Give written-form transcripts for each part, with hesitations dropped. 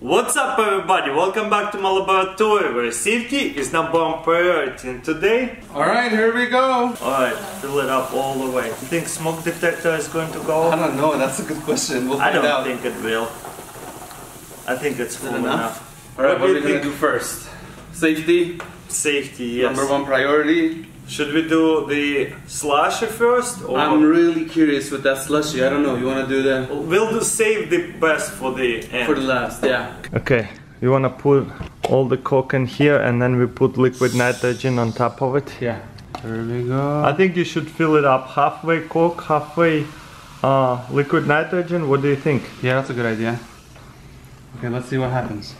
What's up everybody, welcome back to my laboratory where safety is number one priority, and today... Alright, here we go! Alright, fill it up all the way. You think smoke detector is going to go? I don't know, that's a good question. We'll find out. I don't think it will. I think it's full enough. Alright, what are we gonna do first? Safety? Safety, yes. Number one priority. Should we do the slushy first? Or I'm really curious with that slushy. I don't know, you wanna do that? We'll save the best for the end. For the last, yeah. Okay, you wanna put all the Coke in here and then we put liquid nitrogen on top of it? Yeah. There we go. I think you should fill it up halfway Coke, halfway liquid nitrogen. What do you think? Yeah, that's a good idea. Okay, let's see what happens.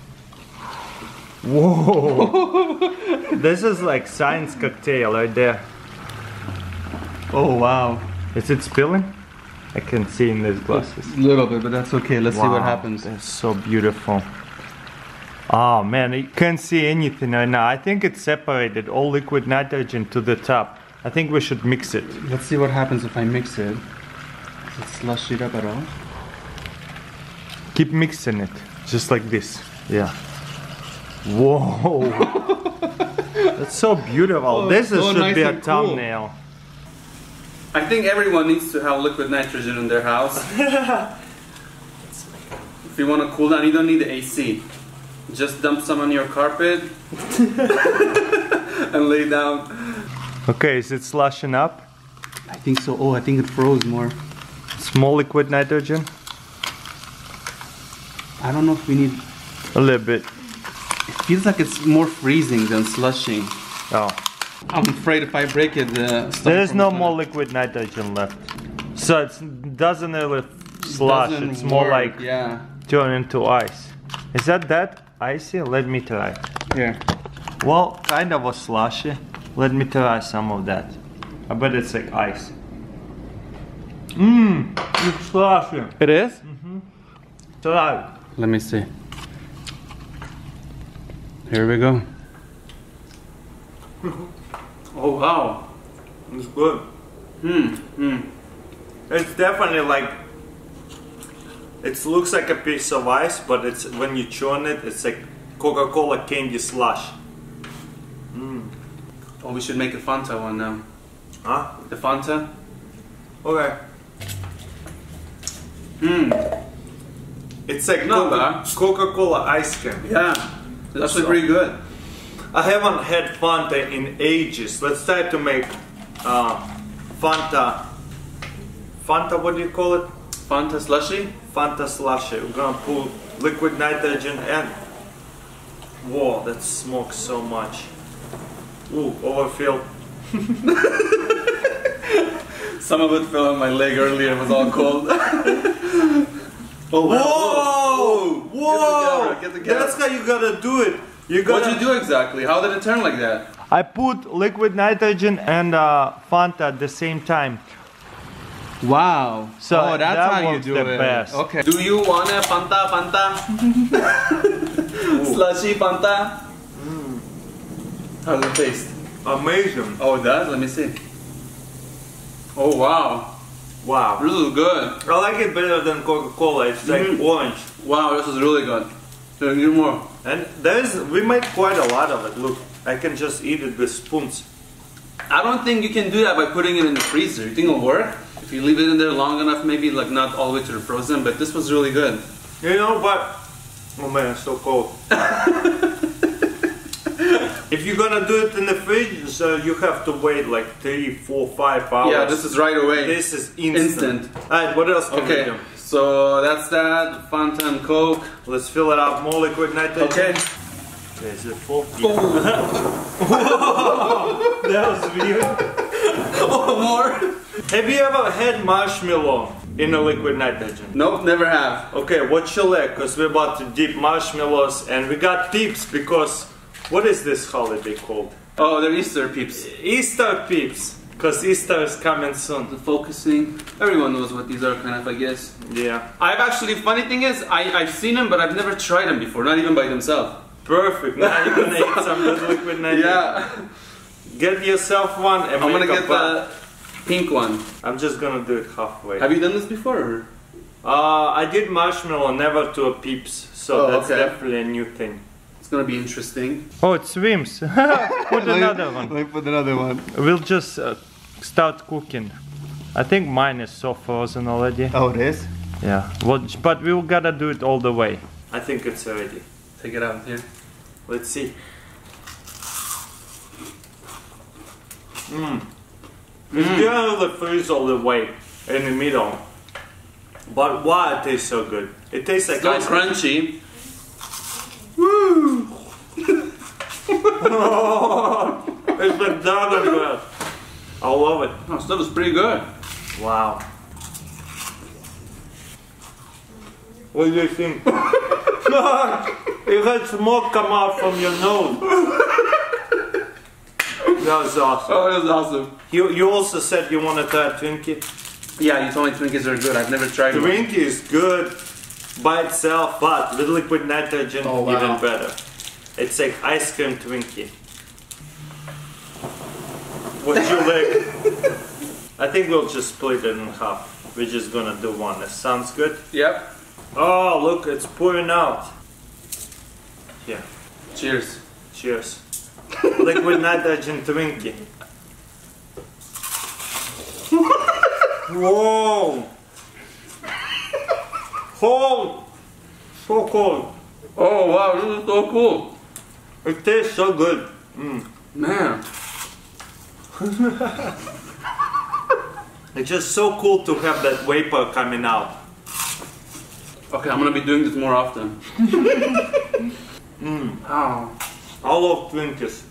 Whoa! This is like science cocktail right there. Oh wow. Is it spilling? I can see in these glasses. A little bit, but that's okay. Let's see what happens. That's so beautiful. Oh man, you can't see anything right now. I think it's separated all liquid nitrogen to the top. I think we should mix it. Let's see what happens if I mix it. Does it slush it up at all? Keep mixing it, just like this. Yeah. Whoa! That's so beautiful. Oh, this so should nice be a and thumbnail. Cool. I think everyone needs to have liquid nitrogen in their house. If you want to cool down, you don't need the AC. Just dump some on your carpet and lay down. Okay, is it slushing up? I think so. Oh, I think it froze more. Small liquid nitrogen? I don't know if we need... A little bit. It feels like it's more freezing than slushing. Oh. I'm afraid if I break it, there's no more liquid nitrogen left. So it doesn't really slush, it's more like turn into ice. Is that icy? Let me try. Here. Well, kind of a slushy. Let me try some of that. I bet it's like ice. Mmm, it's slushy. It is? Mm-hmm. Try. Let me see. Here we go. Oh wow, it's good. It's definitely like, it looks like a piece of ice, but it's when you chew on it, it's like Coca-Cola candy slush. Oh, we should make a Fanta one now. Huh? The Fanta? Okay. It's like Coca-Cola ice cream. Yeah, it's actually pretty good. I haven't had Fanta in ages. Let's try to make Fanta, what do you call it? Fanta slushy? Fanta slushy. We're gonna put liquid nitrogen and... Whoa, that smokes so much. Ooh, overfilled. Some of it fell on my leg earlier, it was all cold. Oh, wow. Whoa! Whoa! Get the camera. That's how you gotta do it. What'd you do exactly? How did it turn like that? I put liquid nitrogen and Fanta at the same time. Wow. So that's how you do the it. Best. Okay. Do you want a Fanta? Slushy Fanta? How does it taste? Amazing. Oh, it does? Let me see. Oh, wow. Wow. This is good. I like it better than Coca-Cola. It's like orange. Wow, this is really good. So give more. And we made quite a lot of it. Look, I can just eat it with spoons. I don't think you can do that by putting it in the freezer. You think it'll work? If you leave it in there long enough, maybe like not all the way to the frozen, but this was really good. You know, but... Oh man, it's so cold. If you're gonna do it in the fridge, so you have to wait like 3, 4, 5 hours. Yeah, this is right away. This is instant. Alright, what else can we do? So that's that. Fanta and Coke. Let's fill it up. More liquid nitrogen. Okay. Is it full? Yeah. That was weird. Oh, more. Have you ever had marshmallow in a liquid nitrogen? Nope, never have. Okay, watch your leg, because we're about to dip marshmallows, and we got tips because what is this holiday called? Oh, they're Easter peeps. Easter peeps. Because Easter is coming soon. The focusing. Everyone knows what these are, kind of, I guess. Yeah. I've actually, funny thing is, I've seen them, but I've never tried them before, not even by themselves. Perfect. Now you're gonna eat some good liquid nitrogen. Yeah. Get yourself one and I'm gonna get the pink one. I'm just gonna do it halfway. Have you done this before? Or? I did marshmallow, never to a Peeps, so that's definitely a new thing. It's gonna be interesting. Oh, it swims. Put another one. Let me put another one. We'll just start cooking. I think mine is so frozen already. Oh, it is? Yeah, well, but we gotta do it all the way. I think it's ready. Take it out here. Let's see. It's gonna freeze all the way in the middle. But why it tastes so good? It tastes like ice crunchy. Woo! It's McDonald's bread. I love it. Oh, stuff is pretty good. Wow. What do you think? You had smoke come out from your nose. That was awesome. Oh, that was awesome. You also said you want to try a Twinkie? Yeah, you told me Twinkies are good. I've never tried one. Twinkie is good by itself, but with liquid nitrogen, even better. It's like ice cream Twinkie. What you like? I think we'll just split it in half. We're just gonna do one. That sounds good? Yep. Oh, look, it's pouring out. Yeah. Cheers. Cheers. Liquid nitrogen Twinkie. Whoa! Cold! So cold. Oh wow, this is so cool. It tastes so good. Man. It's just so cool to have that vapor coming out. Okay, I'm gonna be doing this more often. Oh. I love Twinkies.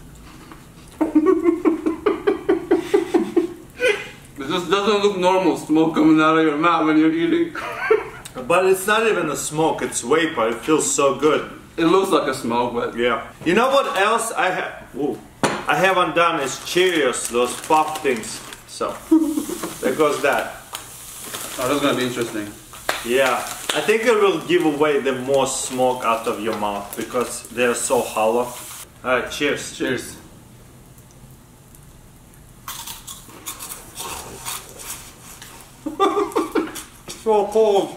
It just doesn't look normal, smoke coming out of your mouth when you're eating. But it's not even a smoke, it's vapor. It feels so good. It looks like a smoke, but yeah. You know what else I haven't done is Cheerios, those pop things. So there goes that. Oh, that's gonna be interesting. Yeah, I think it will give away the most smoke out of your mouth because they're so hollow. Alright, cheers. Cheers. So cold.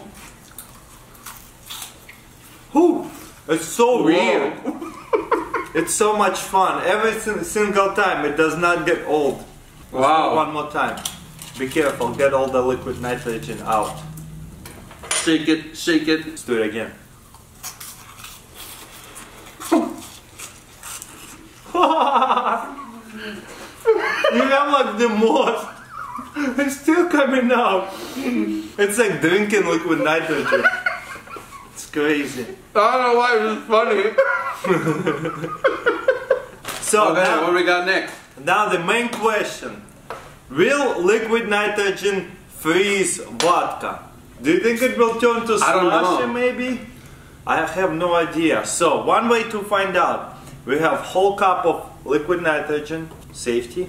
Whew. It's so real. It's so much fun. Every single time. It does not get old. Wow. One more time. Be careful. Get all the liquid nitrogen out. Shake it, shake it. Let's do it again. You have like the most. It's still coming out. It's like drinking liquid nitrogen. It's crazy. I don't know why it was funny. So okay, now, what we got next? Now the main question. Will liquid nitrogen freeze vodka? Do you think it will turn to slushy maybe? I have no idea. So one way to find out. We have whole cup of liquid nitrogen. Safety.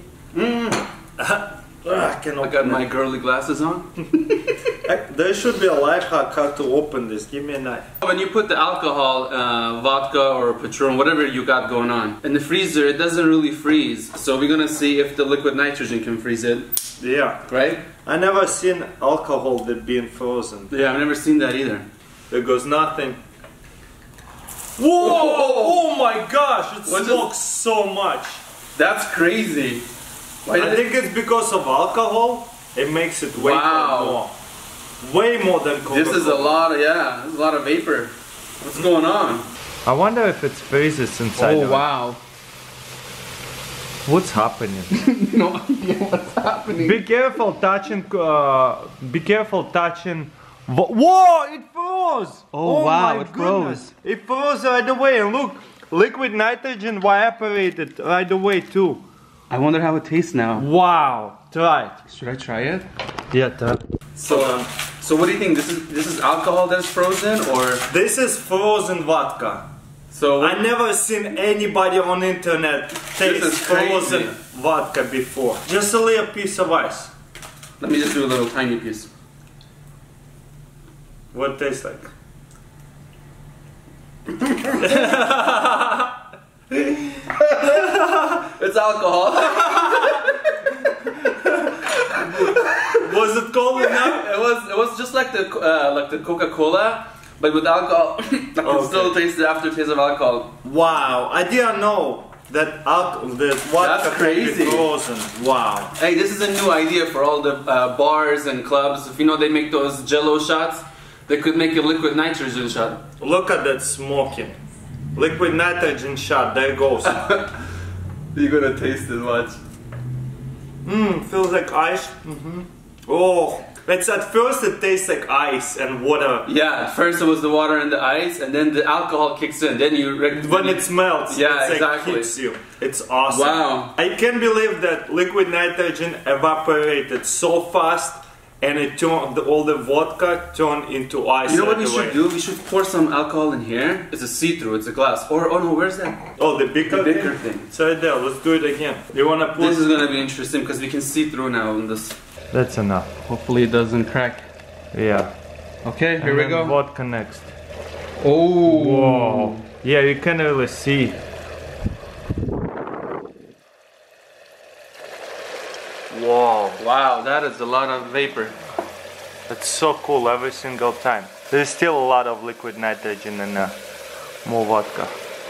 I got my girly glasses on. There should be a life hack how to open this. Give me a knife. When you put the alcohol, vodka or Patron, whatever you got going on, in the freezer, it doesn't really freeze. So we're gonna see if the liquid nitrogen can freeze it. Yeah. Right? I never seen alcohol that being frozen. Yeah, I've never seen that either. There goes nothing. Whoa! Oh my gosh! It smokes so much. That's crazy. I think it's because of alcohol. It makes it way more. Way more than Coca-Cola. This is a lot of, there's a lot of vapor. What's going on? I wonder if it freezes inside. Oh wow. What's happening? No idea what's happening. Be careful touching, be careful touching. Whoa, it froze! Oh wow, my it froze. Goodness. It froze right away, and look, liquid nitrogen evaporated right away too. I wonder how it tastes now. Wow, try it. Should I try it? Yeah, try it. So what do you think? This is alcohol that's frozen, or this is frozen vodka. So I never seen anybody on the internet taste frozen vodka before. Just a little piece of ice. Let me just do a little tiny piece. What it tastes like? It's alcohol. Was it cold enough? It was just like the Coca-Cola, but with alcohol. I can still taste the aftertaste of alcohol. Wow, I didn't know that the vodka can be frozen. Wow. Hey, this is a new idea for all the bars and clubs. If you know they make those Jello shots, they could make a liquid nitrogen shot. Look at that smoking. Liquid nitrogen shot, there it goes. You're gonna taste it, watch. Feels like ice. Oh, at first it tastes like ice and water. Yeah, at first it was the water and the ice, and then the alcohol kicks in. Then when it smells, yeah, it's exactly. Like hits you. It's awesome. Wow. I can't believe that liquid nitrogen evaporated so fast, and it turned all the vodka turned into ice. You know what we should do? We should pour some alcohol in here. It's a see-through. It's a glass. Or oh no, where's that? Oh, the bigger thing. It's right there. Let's do it again. You wanna put? This is gonna be interesting because we can see through now in this. That's enough. Hopefully it doesn't crack. Yeah. Okay, here we go. Vodka next. Oh. Whoa. Yeah, you can really see. Whoa. Wow, that is a lot of vapor. That's so cool every single time. There's still a lot of liquid nitrogen and more vodka.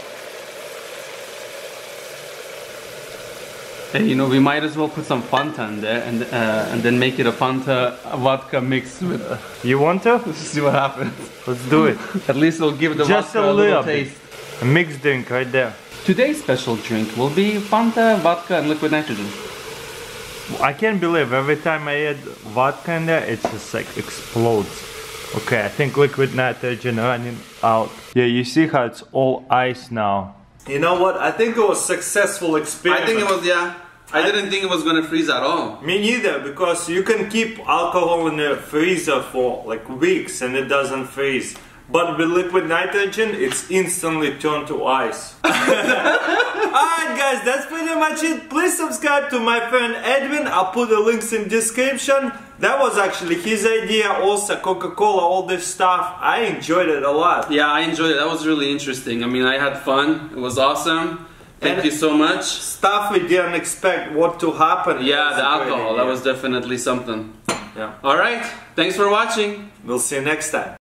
Hey, you know, we might as well put some Fanta in there and then make it a Fanta vodka mix with. You want to? Let's see what happens. Let's do it. At least it'll give the just vodka a little taste. bit. A mixed drink right there. Today's special drink will be Fanta, vodka, and liquid nitrogen. I can't believe every time I add vodka in there, it just like explodes. Okay, I think liquid nitrogen running out. Yeah, you see how it's all ice now. You know what? I think it was a successful experiment. I think it was, yeah. I didn't think it was gonna freeze at all. Me neither, because you can keep alcohol in the freezer for like weeks and it doesn't freeze. But with liquid nitrogen, it's instantly turned to ice. Alright guys, that's pretty much it. Please subscribe to my friend Edwin. I'll put the links in description. That was actually his idea, also Coca-Cola, all this stuff. I enjoyed it a lot. Yeah, I enjoyed it. That was really interesting. I mean, I had fun. It was awesome. Thank you so much. Stuff we didn't expect what to happen. Yeah, the alcohol. That was definitely something. Yeah. Alright, thanks for watching. We'll see you next time.